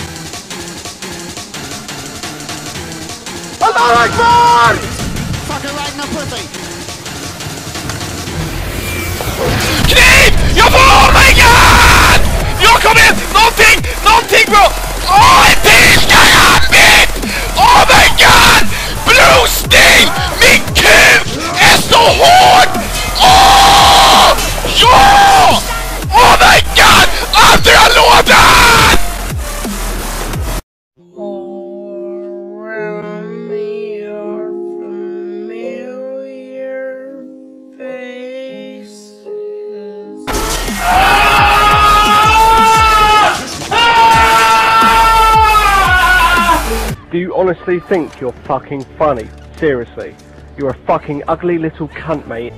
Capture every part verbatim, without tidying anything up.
Allah Akbar! Fucking right in the pussy! Kniv! Jag får, oh my god! Jag kom in! Någonting! Någonting bro! Åh, en till ska jag bit! Oh my god! Blue Steel! Min kuk är så hård! Åh! Ja! Oh my god! Andra lådan! Do you honestly think you're fucking funny? Seriously. You're a fucking ugly little cunt, mate.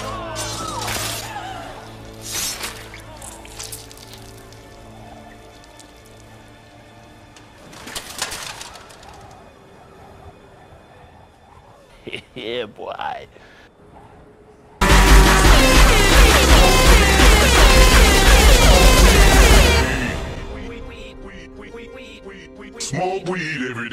Yeah, boy. Smoke weed every